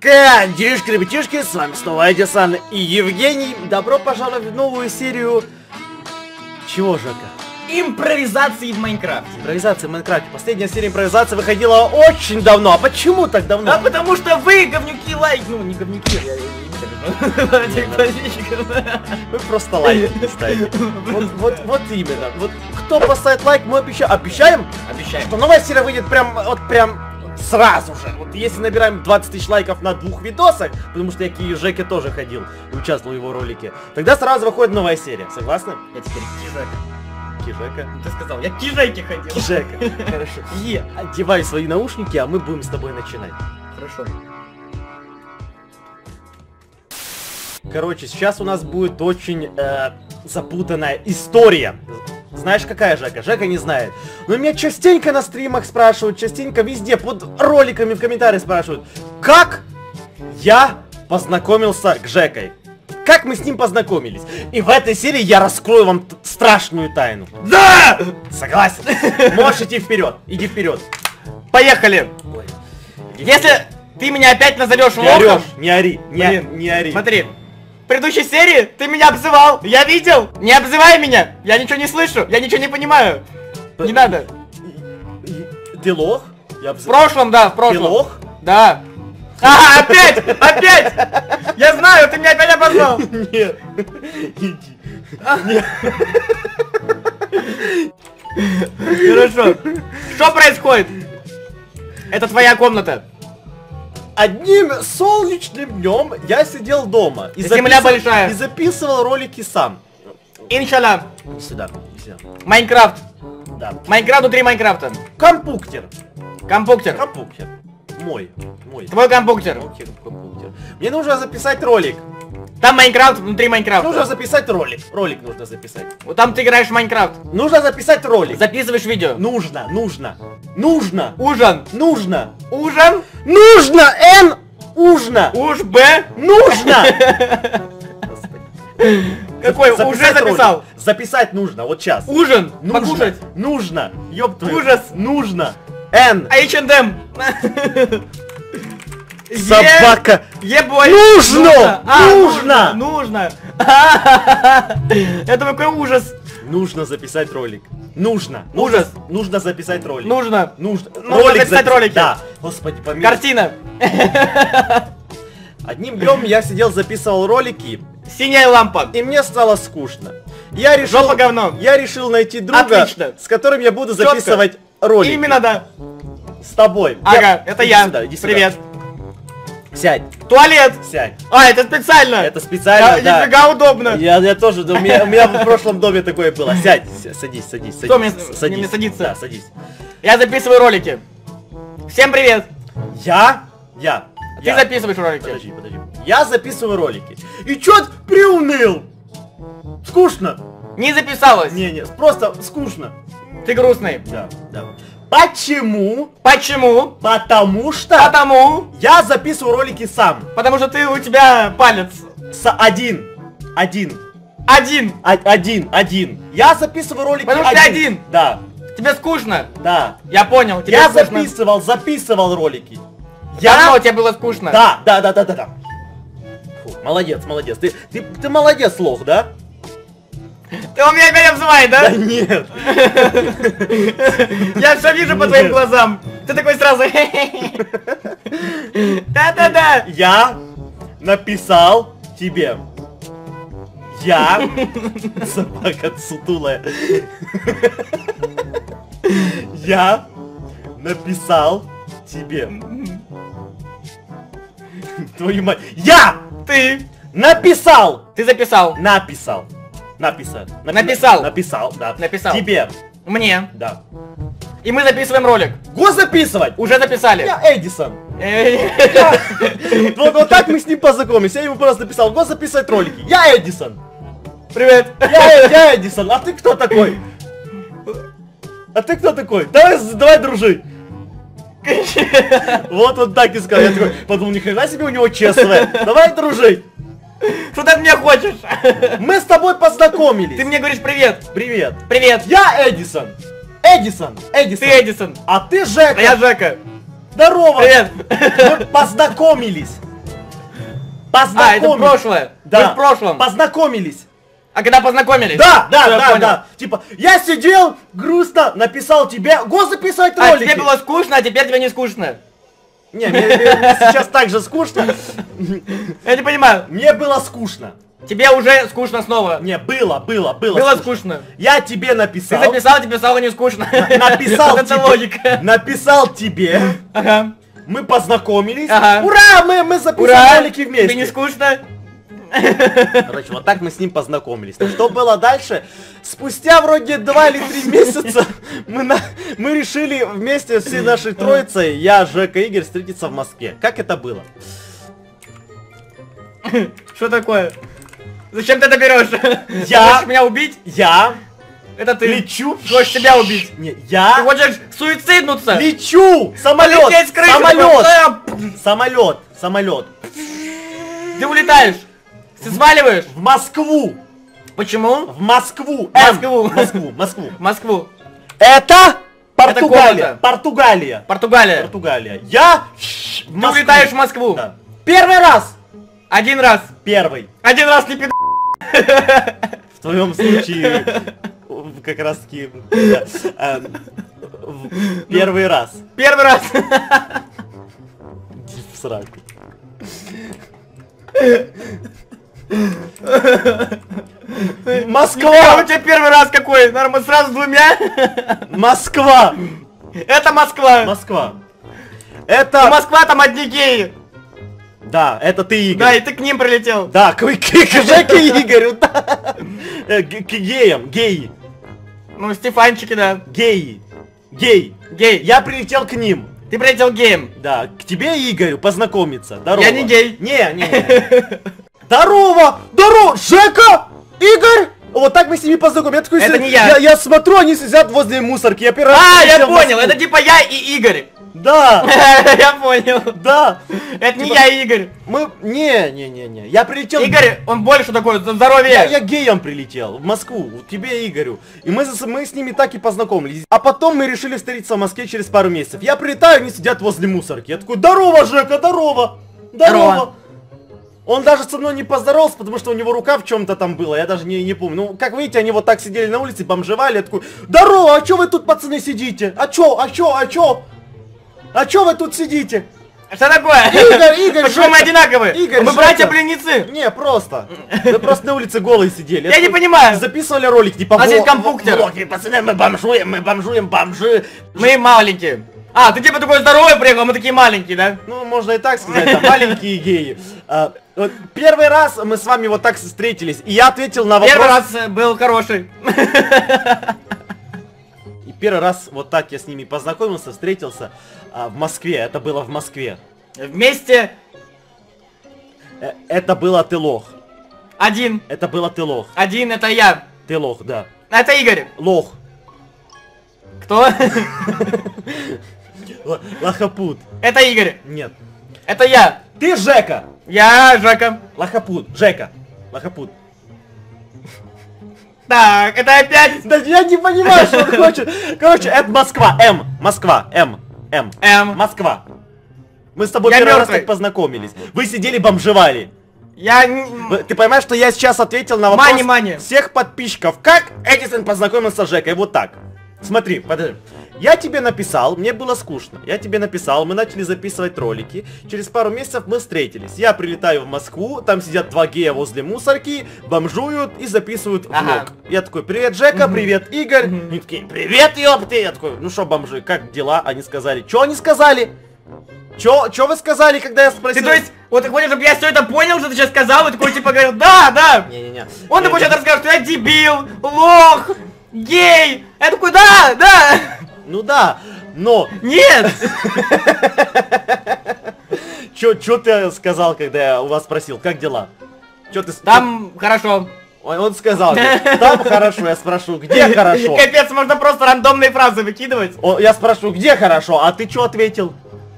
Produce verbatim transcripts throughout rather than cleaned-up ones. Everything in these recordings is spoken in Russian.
Здравствуйте, девушки-ребятишки, с вами снова Эдисон и Евгений. Добро пожаловать в новую серию... Чего, Жека? Импровизации в Майнкрафте. Импровизация в Майнкрафте. Последняя серия импровизации выходила очень давно. А почему так давно? А потому что вы, говнюки, лайк... Ну, не говнюки, я не Вы просто лайк не ставите. Вот именно. Вот кто поставит лайк, мы обещаем. Обещаем? Обещаем. Что новая серия выйдет прям, вот прям... Сразу же! Вот если набираем двадцать тысяч лайков на двух видосах, потому что я к Жеке тоже ходил и участвовал в его ролике, тогда сразу выходит новая серия. Согласны? Я теперь Кижека. Кижека? Ты сказал, я к Кижеке ходил. Кижека. Хорошо. И одевай свои наушники, а мы будем с тобой начинать. Хорошо. Короче, сейчас у нас будет очень э, запутанная история. Знаешь, какая, Жека? Жека не знает. Но меня частенько на стримах спрашивают, частенько везде, под роликами в комментариях спрашивают, как я познакомился к Жекой. Как мы с ним познакомились. И в этой серии я раскрою вам страшную тайну. Да! Согласен. Можешь идти вперед. Иди вперед. Поехали. Ой. Если ты меня опять назовешь Не лохом... орешь, не ори, не, Блин, не ори. Смотри. В предыдущей серии ты меня обзывал, я видел! Не обзывай меня! Я ничего не слышу, я ничего не понимаю! Не надо! Ты лох? Я В прошлом, да, в прошлом. Ты лох? Да. А, опять! Опять! Я знаю, ты меня опять обозвал! Нет. Иди. Хорошо. Что происходит? Это твоя комната. Одним солнечным днем я сидел дома и, Земля записывал, большая. и записывал ролики сам. Иншалла. Иди сюда, иди сюда. Майнкрафт. Да. Майнкрафт внутри Майнкрафта. Компуктер. Компуктер. Компуктер. Мой. Мой. Твой компуктер. Компуктер, компуктер. Мне нужно записать ролик. Там Майнкрафт внутри Майнкрафта. Нужно записать ролик. Ролик нужно записать. Вот там ты играешь в Майнкрафт. Нужно записать ролик. Записываешь видео. Нужно, нужно. Нужно. Ужин. Нужно. Ужин. Нужно! Н! Ужно! Уж Б. Нужно! Какой? Записать Уже записал. ролик. Записать нужно, вот сейчас. Ужин. Нужно. Покушать. Нужно. Ёб твою. Ужас. Нужно. Н. эйч энд эм. Собака. Ебой. Нужно. А, Нужно. Нужно. Это какой ужас. Нужно записать ролик. Нужно. Ужас. Нужно записать ролик. Нужно. Нужно. Нужно записать запис- ролики. Да. Господи, помилуй. Картина. Одним днем я сидел, записывал ролики, Синяя лампа. и мне стало скучно. Я решил, Жопа говно. я решил найти друга, Отлично. с которым я буду Чётко. записывать ролики. Именно, да. С тобой. Ага, это Иди я. сюда, иди сюда. Привет. Сядь, Туалет. сядь. А, это специально. Это специально, Я- да. Нифига удобно. Я, я тоже, да, у меня, у меня в прошлом доме такое было. Сядь, ся- садись, садись, садись. Кто мне- С- мне не садиться? Да, садись. Я записываю ролики. Всем привет. Я, я, Ты я. записываешь ролики. Подожди, подожди. Я записываю ролики. И чё ты приуныл? Скучно. Не записалась. Не, не, просто скучно. Ты грустный. Да, да. Почему? Почему? Потому что Потому. я записываю ролики сам. Потому что ты у тебя палец. С один. Один. Один. А- один. Один. Я записываю ролики Потому что ты один. Да, Тебе скучно. да. Я понял. Тебе Я скучно. записывал, записывал ролики. Давно Я... тебе было скучно. Да, да, да, да, да, да. Фу, молодец, молодец. Ты, ты, ты молодец, лох, да? Ты у меня опять обзываешь, да? Да нет. Я все вижу по твоим глазам. Ты такой сразу. Да-да-да. Я написал тебе. Я... Собака сутулая. Я написал тебе. Твою мать. Я Ты. написал. Ты записал. Написал. Написал. Напи- Написал. Написал, да. Написал. Тебе. Мне. Да. И мы записываем ролик. Го записывать. Уже записали. Я Эдисон. Э, Вот, вот так мы с ним познакомились. Я ему просто написал, го записывать ролики. Я Эдисон. Привет. Я, я Эдисон. А ты кто такой? А ты кто такой? Давай, давай дружить. Вот он так и сказал. Я такой подумал, ни хрена себе у него честное. Давай дружить. Что ты от меня хочешь? Мы с тобой познакомились. Ты мне говоришь привет. Привет. Привет. Я Эдисон. Эдисон. Эдисон. Ты Эдисон. А ты Жека. А я Жека. Здорово. Привет. Мы познакомились. Познакомились. А, это прошлое. Да. Мы в прошлом. Познакомились. А когда познакомились? Да, да, Всё, я да, понял. да. Типа, я сидел, грустно, написал тебе, го записать А ролики. тебе было скучно, а теперь тебе не скучно. Не, мне, мне- мне сейчас так же скучно. Я не понимаю. Мне было скучно. Тебе уже скучно снова. Не, было, было, было. Было скучно. Я тебе Ты написал. записал, тебе стало не скучно. Написал Это тебе. логика. Написал тебе. Ага. Мы познакомились. Ага. Ура! Мы, мы записали Ура! ролики вместе. Тебе не скучно? Короче, вот так мы с ним познакомились. Ну, что было дальше? Спустя вроде два или три месяца мы, на... мы решили вместе всей нашей троицей, я, Жека, Игорь, встретиться в Москве. Как это было? Что такое? Зачем ты это берешь? Я- Ты хочешь меня убить? Я Это ты лечу. хочешь себя убить? Не, Ты я хочешь суициднуться? лечу. Самолет. Полететь с крыши, Самолет. такой, Самолет. Самолет. Ты улетаешь. Ты сваливаешь. В Москву. Почему? В Москву. Москву. М. Москву. Москву. В Москву. Это Португалия. комната. Португалия. Португалия. Португалия. Я в Ты Москву. улетаешь в Москву. Да. Первый раз. Один раз. Первый. Один раз не пи***. В твоем случае в- как раз таки да, а, в- первый раз. Первый раз. В сраку. А у Москва! тебя первый раз какой? Нормально, сразу с двумя? Москва! Это Москва. Москва. Ну, Это... Москва там одни геи. Да, это ты, Игорь. Да, и ты к ним прилетел. Да, к, к, к Жеке и Игорю. да. Э, К к геям, геи, Ну, Стефанчики, да. геи, гей. Гей. Я прилетел к ним. Ты прилетел геем. Да, к тебе и Игорю познакомиться. Здорово. Я не гей. Не, не, не. Здорово! Здорово! Жека! Игорь! Вот так мы с ними познакомились. Я такой, Это си- не я. я. Я смотрю, они сидят возле мусорки. Я первый раз А, я прилетел в понял, Москву. это типа я и Игорь. Да, Я понял. да. Это не Типа- я и Игорь. Мы... Не, не, не, не. Я прилетел... Игорь, он больше такой, за Я, здоровье. я геем прилетел в Москву, к тебе и Игорю. И мы, за- мы с ними так и познакомились. А потом мы решили встретиться в Москве через пару месяцев. Я прилетаю, они сидят возле мусорки. Я такой, здорово, Жека, здорово! Здорово! Здорово. Он даже со мной не поздоровался, потому что у него рука в чем-то там была, я даже не, не помню. Ну, как видите, они вот так сидели на улице, бомжевали. Я такой, здорово, а чё вы тут, пацаны, сидите? А чё, а чё, а чё? А чё вы тут сидите? Что такое? Игорь, Игорь, Почему мы Жека. одинаковые? Игорь, Мы Жека. братья-близнецы. Не, просто. Мы просто на улице голые сидели. Я не понимаю. Записывали ролик, типа, А здесь «Во- компьютер». влоги, пацаны, мы бомжуем, мы бомжуем, бомжи. Мы маленькие. А, ты типа такой здоровый приехал, а мы такие маленькие, да? Ну, можно и так сказать, там, маленькие геи. А, вот первый раз мы с вами вот так встретились, и я ответил на вопрос... Первый раз э, был хороший. И первый раз вот так я с ними познакомился, встретился а, в Москве. Это было в Москве. Вместе Э, Это было ты лох. один. Это было ты лох. Один это я. Ты лох, да. Это Игорь. Лох. Кто? Л- Лохопут. Это Игорь. Нет. Это я. Ты Жека. Я Жека. Лохопут. Жека. Лохопут. Так, это опять Да я не понимаю, что он хочет. Короче, это Москва. М. Москва. М. М. М. Москва. Мы с тобой Я первый раз мёртвый. так познакомились. Вы сидели бомжевали. Я... н- Вы- Ты понимаешь, что я сейчас ответил на вопрос Мани, мани. всех подписчиков. Как Эдисон познакомился с Жекой? Вот так. Смотри, подожди. Я тебе написал, мне было скучно. Я тебе написал, мы начали записывать ролики. Через пару месяцев мы встретились. Я прилетаю в Москву, там сидят два гея возле мусорки, бомжуют и записывают Ага. влог. Я такой, привет, Жека, привет, Игорь. Они такие, привет, ёпты. Я такой, ну что, бомжи, как дела? Они сказали, что они сказали? Чё, чё вы сказали, когда я спросил? Ты то есть, вот ты хочешь, чтобы я все это понял, что ты сейчас сказал, и такой типа говорил, да, да. Не-не-не. Он такой сейчас расскажет, что я дебил, лох, гей. Я такой, да, да. Ну да, но Нет. чё, чё ты сказал, когда я у вас спросил, как дела? Чё ты... с- Там хорошо. Он, он сказал, мне, там хорошо, я спрошу, где хорошо? Капец, можно просто рандомные фразы выкидывать. О, я спрошу, где хорошо, а ты чё ответил?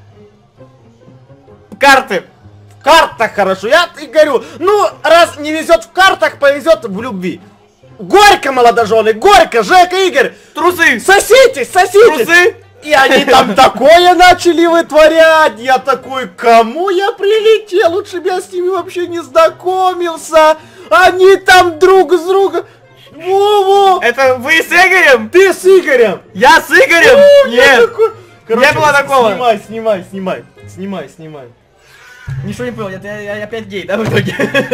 Карты. В картах хорошо, я и говорю, ну, раз не везет в картах, повезет в любви. Горько, молодожены, горько, Жека, Игорь, Трусы. соситесь, соситесь! Трусы. И они там такое начали вытворять. Я такой, кому я прилетел? Лучше бы я с ними вообще не знакомился. Они там друг с другом. Во-во! Это вы с Игорем? Ты с Игорем! Я с Игорем? О, Нет! такой... Короче, не было такого! Снимай, снимай, снимай. Снимай, снимай. Ничего не понял, я, я, я опять гей, да, в итоге?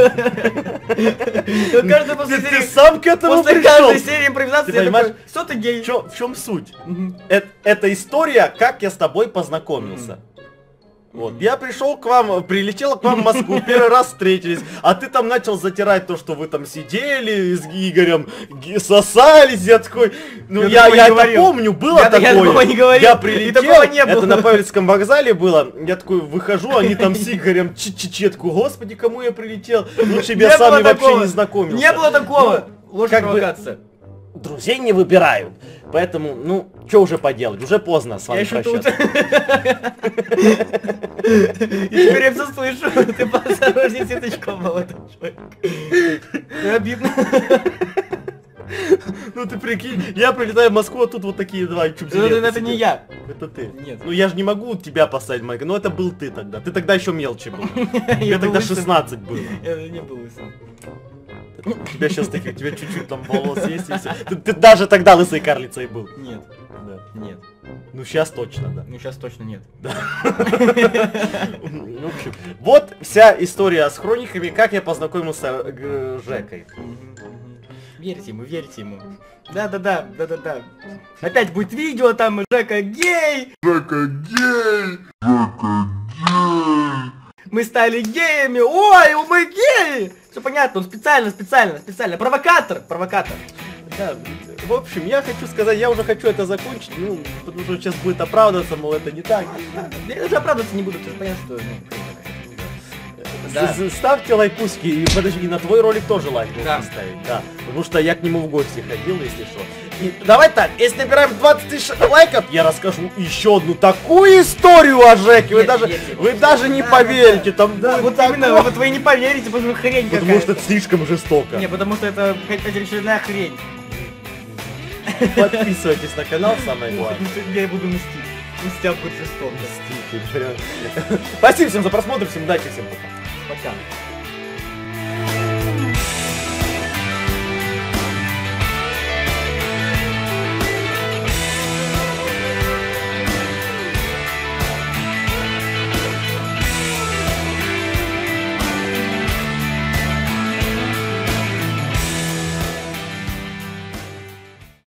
Каждый после Ты серии... сам к этому После пришел. каждой серии импровизации Ты я понимаешь, такой, что ты гей? Чё, в чем суть? Э- это история, как я с тобой познакомился. Вот, я пришел к вам, прилетел к вам в Москву, первый раз встретились, а ты там начал затирать то, что вы там сидели с Игорем, ги- сосались, я такой, ну Я я, такого я не это говорил. помню, было Я- я такое, такого не говорил, я и прилетел, такого не было. это на Павельском вокзале было, я такой выхожу, они там с Игорем чи-чи-четку, господи, кому я прилетел, лучше бы я Не с вами было вообще такого. не знакомился. Не было такого! Ложь как бы- провокация. Друзей не выбирают, поэтому, ну, что уже поделать, уже поздно с Я вами еще тут. прощаться. И теперь я все слышу. Ты поосторожней с язычком, молодой человек. Обидно. Ну ты прикинь, я прилетаю в Москву, а тут вот такие два Это чубзилета это не сидят. я. Это ты. Нет. Ну я же не могу тебя поставить, Майка, но это был ты тогда. Ты тогда еще мелче был. Тебе Я был тогда лысым. шестнадцать было. Я не был лысым. У тебя сейчас таких, у тебя чуть-чуть там волос есть и все. Ты, ты даже тогда лысой карлицей был. Нет, Да. нет. Ну сейчас точно, да. Ну сейчас точно нет. Ну, в общем, вот вся история с хрониками, как я познакомился э, с Жекой. Мгм, мгм. Верьте ему, верьте ему. Да-да-да, да-да-да. Опять будет видео, там Жека гей! Жека гей! Жека гей! Мы стали геями! Ой, мы геи! Все понятно, он специально, специально, специально. Провокатор, провокатор. Да, в общем, я хочу сказать, я уже хочу это закончить, ну, потому что сейчас будет оправдываться, мол, это не так. Я даже оправдываться не буду, потому что понятно, что... ну, Да. С- с- Ставьте лайкуски, и подожди, и на твой ролик тоже лайк нужно Да. ставить, да. Потому что я к нему в гости ходил, если что. И давай так, если набираем двадцать тысяч лайков, я расскажу еще одну такую историю о Жеке. Вы Верьте, даже, верьте. вы даже не Да, поверите, да, там Да, будет вот такое. именно, вот вы не поверите, потому что хрень Потому какая-то. что это слишком жестоко. Не, потому что это какая-то очередная хрень. Подписывайтесь на канал, самое главное. Потому что я буду мстить. Мстя будет жестоко. Спасибо всем за просмотр, всем удачи, всем пока. Пока.